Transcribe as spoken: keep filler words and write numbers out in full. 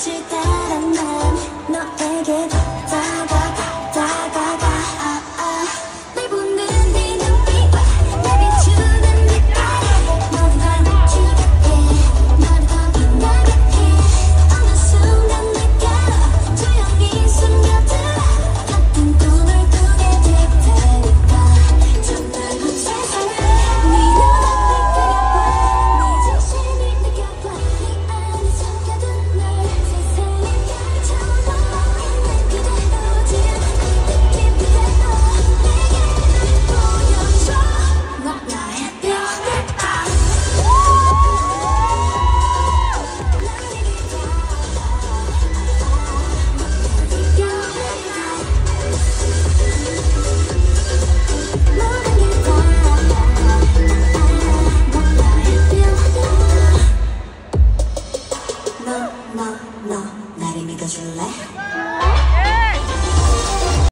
빛을 따라 난 너에게 더 다가가 다가가 아, 아. 날 보는 네 눈빛과 날 비추는 빛깔 너를 닮아주게 너를 더 빛나게 해 어느 순간 내가 조용히 숨겨들어 같은 꿈을 꾸게 될 테니까 정말 세상을 네 눈앞에 그려봐 네 진심을 느껴봐 네 안에 숨겨둔 널 세상의 별처럼 있는 그대로 지금 그 느낌 그대로 내게 보여줘 넌 나의 별을 아 너, 너, 너 나를 믿어줄래?